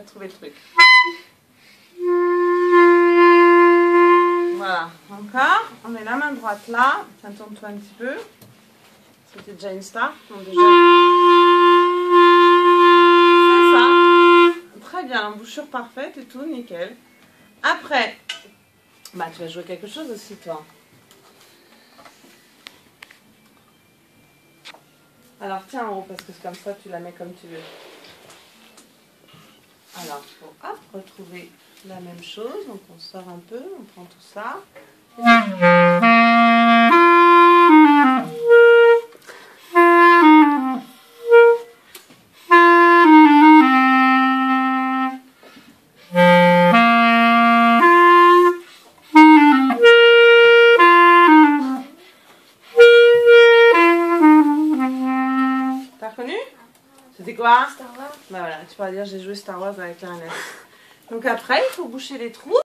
vas trouver le truc. Voilà, encore. On met la main droite là. Tiens, tourne-toi un petit peu. C'était déjà une star. Donc déjà... C'est ça. Très bien, embouchure parfaite et tout, nickel. Après, bah tu vas jouer quelque chose aussi, toi. Alors tiens en haut, parce que c'est comme ça, tu la mets comme tu veux. Alors, il faut hop, retrouver la même chose. Donc on sort un peu, on prend tout ça. T'as reconnu? C'était quoi? Star Wars. Bah voilà, tu pourras dire j'ai joué Star Wars avec la clarinette. Donc après, il faut boucher les trous.